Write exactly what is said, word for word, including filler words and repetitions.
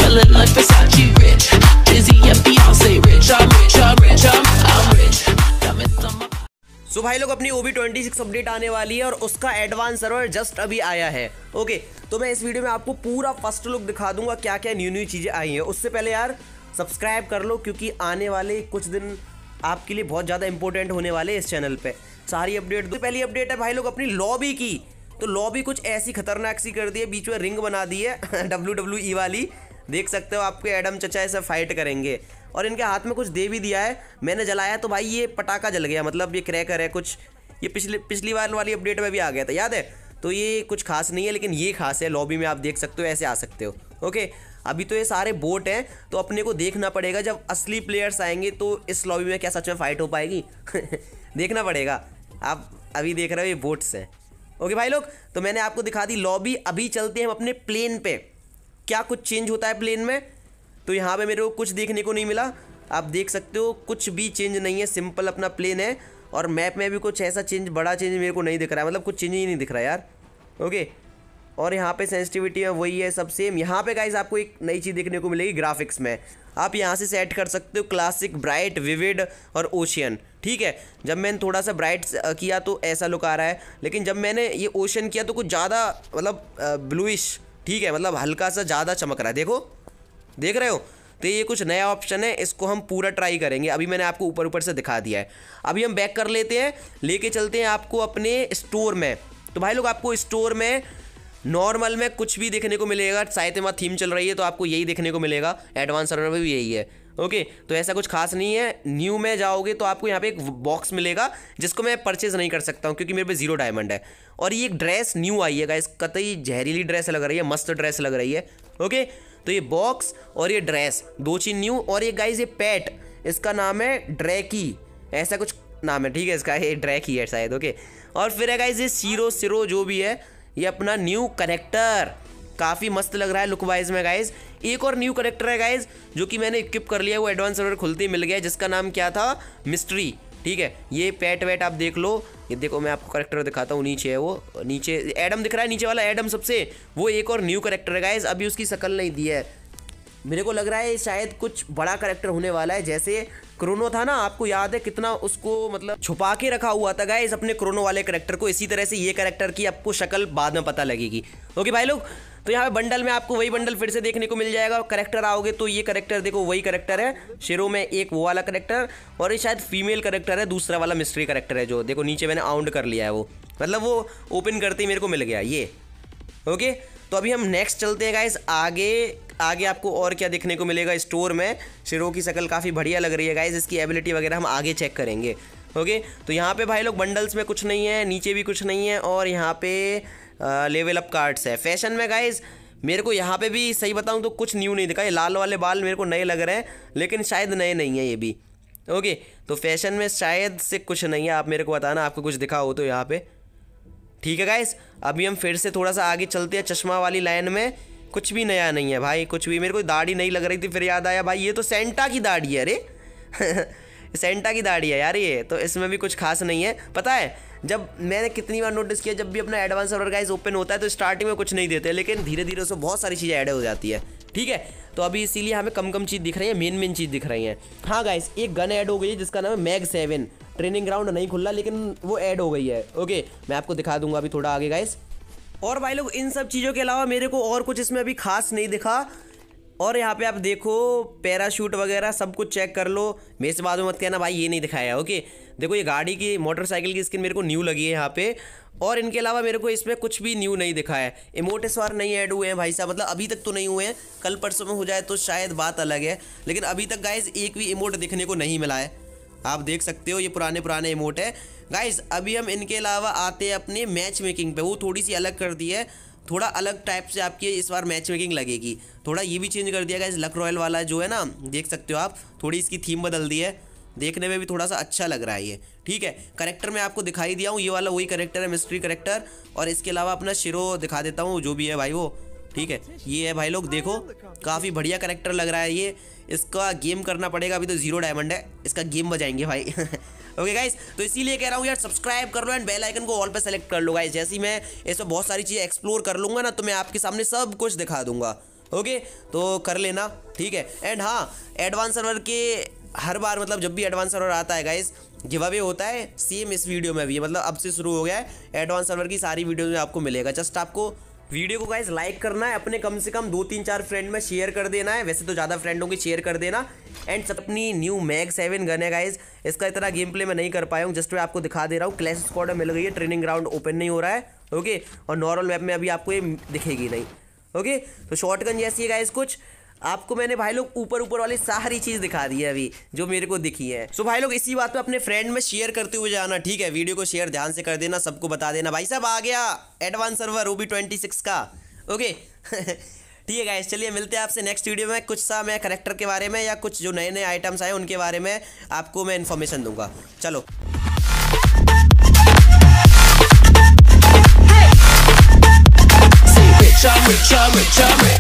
feeling like Versace rich. Jay-Z and Beyonce rich. I'm rich, I'm rich, I'm, I'm rich. Diamonds on my. So so भाई लोग अपनी O B twenty six update आने वाली है और उसका advance server just अभी आया है। ओके तो मैं इस वीडियो में आपको पूरा फर्स्ट लुक दिखा दूंगा क्या क्या न्यू न्यू चीज़ें आई हैं। उससे पहले यार सब्सक्राइब कर लो क्योंकि आने वाले कुछ दिन आपके लिए बहुत ज़्यादा इंपॉर्टेंट होने वाले इस चैनल पे। सारी अपडेट दो। पहली अपडेट है भाई लोग अपनी लॉबी की। तो लॉबी कुछ ऐसी खतरनाक सी कर दी है, बीच में रिंग बना दी है डब्ल्यू डब्ल्यू ई वाली। देख सकते हो आपके एडम चचा ऐसे फाइट करेंगे और इनके हाथ में कुछ दे भी दिया है। मैंने जलाया तो भाई ये पटाखा जल गया, मतलब ये क्रैकर है कुछ। ये पिछले पिछली बार वाली अपडेट में भी आ गया था, याद है। तो ये कुछ खास नहीं है लेकिन ये खास है। लॉबी में आप देख सकते हो ऐसे आ सकते हो। ओके अभी तो ये सारे बोट हैं तो अपने को देखना पड़ेगा जब असली प्लेयर्स आएंगे तो इस लॉबी में क्या सच में फाइट हो पाएगी देखना पड़ेगा। आप अभी देख रहे हो ये बोट्स हैं। ओके भाई लोग तो मैंने आपको दिखा दी लॉबी। अभी चलते हैं हम अपने प्लेन पे, क्या कुछ चेंज होता है प्लेन में। तो यहाँ पे मेरे को कुछ देखने को नहीं मिला, आप देख सकते हो कुछ भी चेंज नहीं है, सिंपल अपना प्लेन है। और मैप में भी कुछ ऐसा चेंज बड़ा चेंज मेरे को नहीं दिख रहा है, मतलब कुछ चेंज ही नहीं दिख रहा यार। ओके और यहाँ पे सेंसिटिविटी है वही है सब सेम। यहाँ पे गाइस आपको एक नई चीज़ देखने को मिलेगी ग्राफिक्स में। आप यहाँ से सेट कर सकते हो क्लासिक, ब्राइट, विविड और ओशियन। ठीक है जब मैंने थोड़ा सा ब्राइट किया तो ऐसा लुक आ रहा है, लेकिन जब मैंने ये ओशियन किया तो कुछ ज़्यादा मतलब ब्लूइश, ठीक है मतलब हल्का सा ज़्यादा चमक रहा है। देखो देख रहे हो, तो ये कुछ नया ऑप्शन है, इसको हम पूरा ट्राई करेंगे। अभी मैंने आपको ऊपर ऊपर से दिखा दिया है। अभी हम बैक कर लेते हैं, लेके चलते हैं आपको अपने स्टोर में। तो भाई लोग आपको स्टोर में नॉर्मल में कुछ भी देखने को मिलेगा। साइतेमा थीम चल रही है तो आपको यही देखने को मिलेगा। एडवांस सर्वर में भी यही है। ओके तो ऐसा कुछ खास नहीं है। न्यू में जाओगे तो आपको यहाँ पे एक बॉक्स मिलेगा जिसको मैं परचेज नहीं कर सकता हूँ क्योंकि मेरे पे जीरो डायमंड है। और ये एक ड्रेस न्यू आई है गाइस, कतई जहरीली ड्रेस लग रही है, मस्त ड्रेस लग रही है। ओके तो ये बॉक्स और ये ड्रेस दो चीज न्यू। और ये गाइस ये पेट, इसका नाम है ड्रैकी, ऐसा कुछ नाम है, ठीक है इसका, ये ड्रैकी है शायद। ओके और फिर है गाइस ये सीरो सिरो जो भी है, ये अपना न्यू करेक्टर काफ़ी मस्त लग रहा है लुक वाइज में गाइज। एक और न्यू करेक्टर है गाइज जो कि मैंने इक्विप कर लिया, वो एडवांस सर्वर खुलते ही मिल गया, जिसका नाम क्या था, मिस्ट्री। ठीक है ये पेट वेट आप देख लो। ये देखो मैं आपको करेक्टर दिखाता हूँ, नीचे है वो, नीचे एडम दिख रहा है, नीचे वाला एडम सबसे, वो एक और न्यू करेक्टर है गाइज। अभी उसकी शक्ल नहीं दी है, मेरे को लग रहा है शायद कुछ बड़ा करेक्टर होने वाला है। जैसे क्रोनो था ना, आपको याद है कितना उसको मतलब छुपा के रखा हुआ था गाइस अपने क्रोनो वाले करेक्टर को, इसी तरह से ये करेक्टर की आपको शक्ल बाद में पता लगेगी। ओके भाई लोग तो यहाँ पे बंडल में आपको वही बंडल फिर से देखने को मिल जाएगा। करेक्टर आओगे तो ये करेक्टर देखो वही करेक्टर है, शेरों में एक वो वाला करेक्टर, और ये शायद फीमेल करेक्टर है, दूसरा वाला मिस्ट्री करेक्टर है जो देखो नीचे मैंने आउंड कर लिया है, वो मतलब वो ओपन करते ही मेरे को मिल गया ये। ओके तो अभी हम नेक्स्ट चलते हैं गाइस आगे। आगे आपको और क्या देखने को मिलेगा स्टोर में। शेरों की शक्ल काफ़ी बढ़िया लग रही है गाइस, इसकी एबिलिटी वगैरह हम आगे चेक करेंगे। ओके तो यहाँ पे भाई लोग बंडल्स में कुछ नहीं है, नीचे भी कुछ नहीं है, और यहाँ पे लेवल अप कार्ड्स है। फैशन में गाइस मेरे को यहाँ पे भी सही बताऊँ तो कुछ न्यू नहीं दिखा। ये लाल वाले बाल मेरे को नए लग रहे हैं लेकिन शायद नए नहीं है ये भी। ओके तो फैशन में शायद से कुछ नहीं है, आप मेरे को बताना आपको कुछ दिखा हो तो यहाँ पे। ठीक है गाइस अभी हम फिर से थोड़ा सा आगे चलते हैं चश्मा वाली लाइन में। कुछ भी नया नहीं है भाई, कुछ भी। मेरे को दाढ़ी नहीं लग रही थी, फिर याद आया भाई ये तो सेंटा की दाढ़ी है, अरे सेंटा की दाढ़ी है यार ये, तो इसमें भी कुछ खास नहीं है। पता है जब मैंने कितनी बार नोटिस किया, जब भी अपना एडवांस सर्वर गाइस ओपन होता है तो स्टार्टिंग में कुछ नहीं देते, लेकिन धीरे धीरे उसमें बहुत सारी चीज़ें ऐड हो जाती है। ठीक है तो अभी इसीलिए हमें कम कम चीज़ दिख रही है, मेन मेन चीज़ दिख रही है। हाँ गाइस एक गन ऐड हो गई है जिसका नाम है मैग सेवन। ट्रेनिंग ग्राउंड नहीं खुला लेकिन वो ऐड हो गई है। ओके मैं आपको दिखा दूंगा अभी थोड़ा आगे गाइस। और भाई लोग इन सब चीज़ों के अलावा मेरे को और कुछ इसमें अभी खास नहीं दिखा। और यहाँ पे आप देखो पैराशूट वगैरह सब कुछ चेक कर लो, मेरे से बाद में मत कहना भाई ये नहीं दिखाया। ओके देखो ये गाड़ी की मोटरसाइकिल की स्किन मेरे को न्यू लगी है यहाँ पे, और इनके अलावा मेरे को इसमें कुछ भी न्यू नहीं दिखा है। इमोट इस बार नहीं ऐड हुए हैं भाई साहब, मतलब अभी तक तो नहीं हुए हैं, कल परसों में हो जाए तो शायद बात अलग है, लेकिन अभी तक गाइज एक भी इमोट देखने को नहीं मिला है। आप देख सकते हो ये पुराने पुराने इमोट है गाइज। अभी हम इनके अलावा आते हैं अपने मैच मेकिंग पे, वो थोड़ी सी अलग कर दी है, थोड़ा अलग टाइप से आपकी इस बार मैच मेकिंग लगेगी। थोड़ा ये भी चेंज कर दिया गाइज, लक रॉयल वाला जो है ना, देख सकते हो आप, थोड़ी इसकी थीम बदल दी है, देखने में भी थोड़ा सा अच्छा लग रहा है ये। ठीक है करेक्टर मैं आपको दिखाई दिया हूँ, ये वाला वही करेक्टर है मिस्ट्री करेक्टर, और इसके अलावा अपना शिरो दिखा देता हूँ जो भी है भाई वो। ठीक है ये है भाई लोग, देखो काफ़ी बढ़िया करेक्टर लग रहा है ये। इसका गेम करना पड़ेगा, अभी तो जीरो डायमंड है, इसका गेम बजाएंगे भाई ओके गाइस तो इसीलिए कह रहा हूँ यार सब्सक्राइब कर लो एंड बेल आइकन को ऑल पे सेलेक्ट कर लो गाइस। जैसे ही मैं इसमें बहुत सारी चीज़ें एक्सप्लोर कर लूँगा ना तो मैं आपके सामने सब कुछ दिखा दूंगा। ओके, तो कर लेना, ठीक है। एंड हाँ, एडवांस सर्वर के हर बार मतलब जब भी एडवांस सर्वर आता है गाइस, गिव अवे होता है, सेम इस वीडियो में भी है, मतलब अब से शुरू हो गया है। एडवांस सर्वर की सारी वीडियो में आपको मिलेगा। जस्ट आपको वीडियो को गाइस लाइक करना है, अपने कम से कम दो तीन चार फ्रेंड में शेयर कर देना है, वैसे तो ज़्यादा फ्रेंड होंगे, शेयर कर देना। एंड सब अपनी न्यू मैग सेवन गन है गाइस, इसका इतना गेम प्ले मैं नहीं कर पाया हूँ, जस्ट मैं आपको दिखा दे रहा हूँ। क्लैश स्क्वाड में मिल गई है, ट्रेनिंग ग्राउंड ओपन नहीं हो रहा है, ओके, और नॉर्मल मैप में अभी आपको ये दिखेगी नहीं, ओके। तो शॉटगन जैसी है गाइस कुछ, आपको मैंने भाई लोग ऊपर ऊपर वाली सारी चीज़ दिखा दी है अभी जो मेरे को दिखी है। सो भाई लोग इसी बात पे अपने फ्रेंड में शेयर करते हुए जाना, ठीक है। वीडियो को शेयर ध्यान से कर देना, सबको बता देना भाई साहब आ गया advance server OB twenty six का, ओके। ठीक है गाइस, चलिए मिलते हैं आपसे नेक्स्ट वीडियो में। कुछ सा मैं करेक्टर के बारे में या कुछ जो नए नए आइटम्स आए उनके बारे में आपको मैं इन्फॉर्मेशन दूंगा। चलो rich, I'm rich, I'm rich, I'm rich.